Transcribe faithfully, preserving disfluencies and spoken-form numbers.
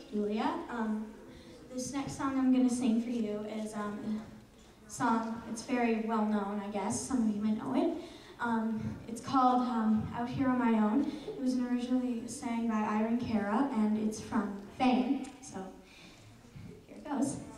Julia. Um, this next song I'm going to sing for you is um, a song, it's very well known, I guess. Some of you might know it. Um, it's called um, Out Here on My Own. It was originally sang by Irene Cara, and it's from Fame. So here it goes.